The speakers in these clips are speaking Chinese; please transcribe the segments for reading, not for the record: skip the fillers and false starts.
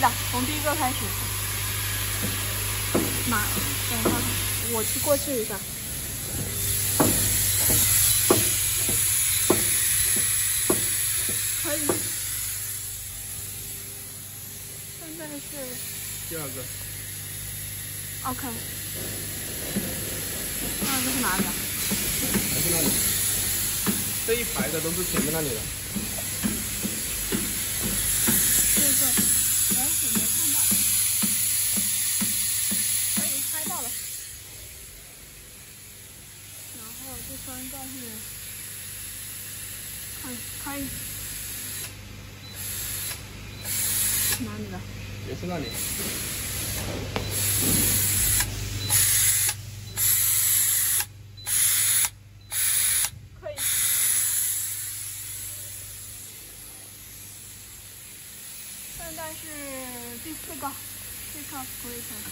的，从第一个开始。等一下，我去过去一下。可以。现在是第二个。 OK。第二个是哪里啊？ 还是那里。这一排的都是前面那里的。 这个，哎，我没看到。可以拍到了。然后第三个是，可以。哪里的？ 也是那里。 可以。现在是第4个，这个 Excluded。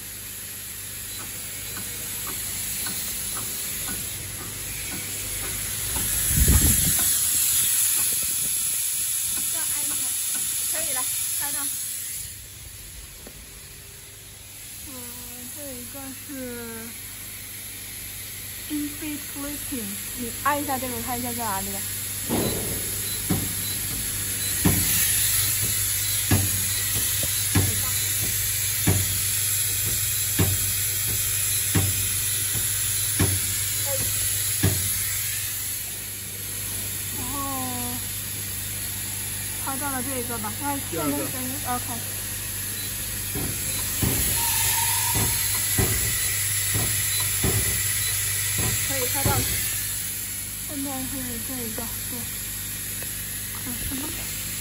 这样按一下，可以了，拍到。这一个是 misapplication， 你按一下这个，看一下在哪里的。然后拍到了这一个吧，它现在是 OK。可以拍到了，现在是这一个，对，什么？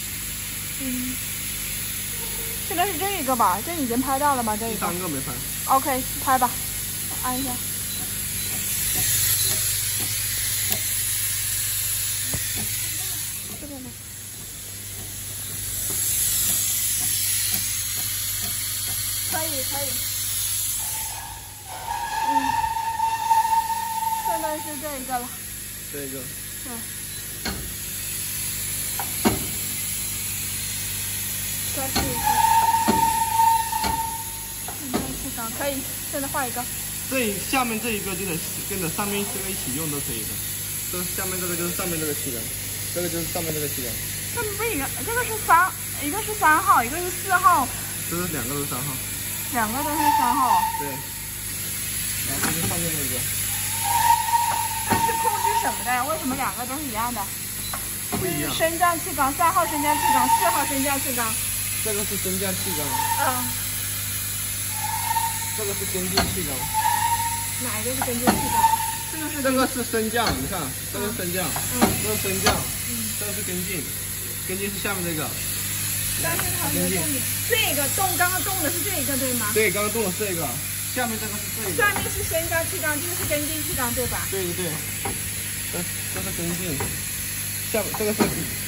现在是这一个吧？这已经拍到了吗？这一个。 第3个没拍。 OK， 拍吧，按一下。这边呢？可以。现在是这一个了。 这个。 对。再试一下。可以，现在画一个。 下面这一个就得跟着上面这个一起用都可以的。这下面这个就是上面这个气缸，这个就是上面这个气缸。 这不一样，这个是一个是3号，一个是4号。 这是2个都是3号。 2个都是3号。 对。然后这是上面那个。 这是控制什么的呀？为什么2个都是一样的？ 不一样。 升降气缸，3号升降气缸，4号升降气缸。 这个是升降气缸。这个是跟进气缸。 哪一个是跟进气缸？ 这个是升降，你看，这个是升降，这个是升降，这个是跟进，跟进是下面这个。 但是它跟进。这个刚刚动的是这一个对吗？ 对，刚刚动的是这个，下面这个是这个。 上面是升降气缸，这个是跟进气缸对吧？ 对。这是跟进，下面这个是。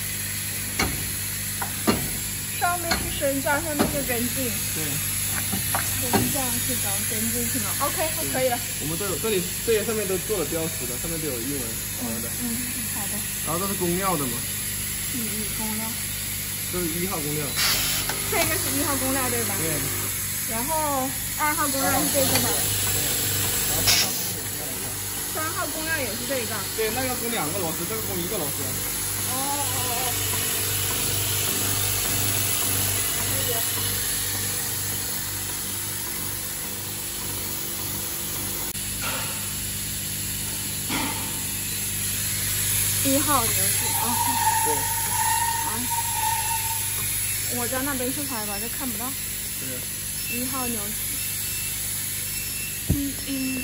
上面是升降，下面是跟进。 对。 升降气缸，跟进气缸 ，OK， 可以了。 我们都有，这些上面都做了标识的，上面都有英文好的。 好的。 然后这是公料的嘛？ 公料。 这是1号公料。 这个是1号公料对吧？ 对。 然后2号公料是这个吗？3号公料也是这个。 对，那个供2个螺丝，这个供1个螺丝。 可以。1号牛气对。 我在那边去拍吧，这看不到。 对。 1号牛气。你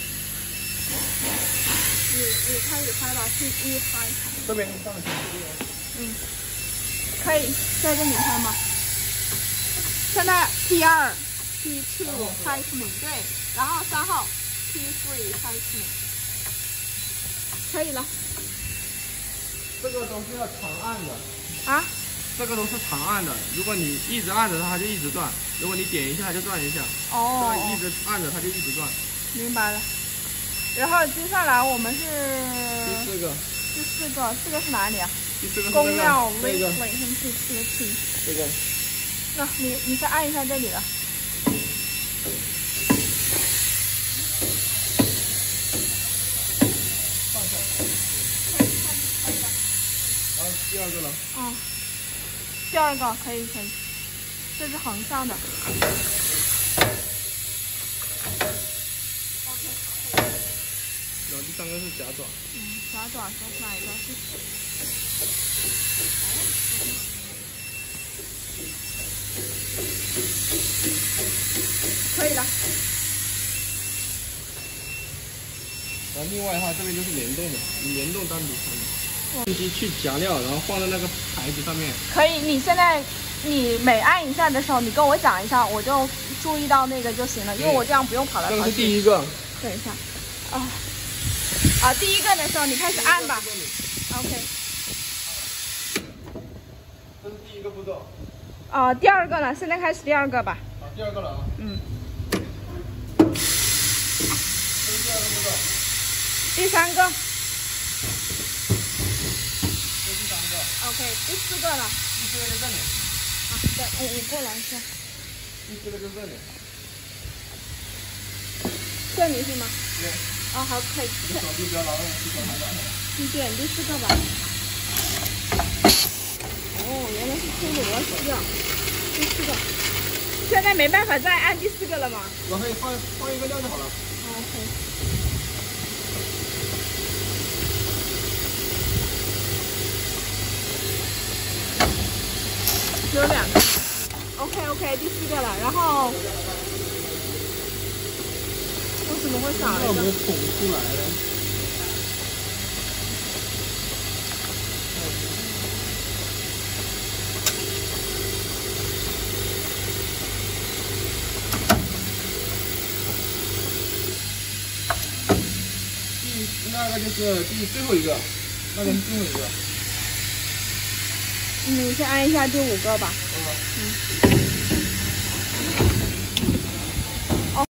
开始拍吧，T1拍。 这边上的是可以在这里拍吗？现在 T2、T2 拍出对，然后3号 T3 拍出，可以了。 这个都是要长按的。 啊？ 这个都是长按的，如果你一直按着它就一直转，如果你点一下它就转一下。 哦。 一直按着它就一直转。 明白了。然后接下来我们是第4个。 第4个，这个是哪里啊？ 第4个是公料、 这个。 这个。 这个。 那你再按一下这里了。 然后第二个呢？ 嗯，第二个可以，这是横向的。 然后第三个是夹爪。 夹爪是哪一个？可以了。 然后另外它这边就是联动的，你联动单独看的。用机去夹料，然后放在那个牌子上面。 可以，你现在你每按一下的时候，你跟我讲一下，我就注意到那个就行了，因为我这样不用跑来跑去。 这个是第一个。 等一下，第一个的时候你开始按吧。OK。 这是第一个步骤。 第二个呢？现在开始第二个吧。 好，第二个了啊。这是第二个步骤。 第三个。 这是第三个。 OK， 第四个了。 第四个就这里。 对，我过来一下。 第四个就这里。 这里是吗？ 对。 好，可以。 你手臂不要老用去抓它的。 你点第四个吧。原来是出螺丝啊！第四个。现在没办法再按第四个了吗？ 我可以放一个料就好了。 OK。只有2个。OK， 第4个了。然后为什么会少一个？ 没有捅出来了。那个就是最后一个，那个是最后一个。 你先按一下第5个吧。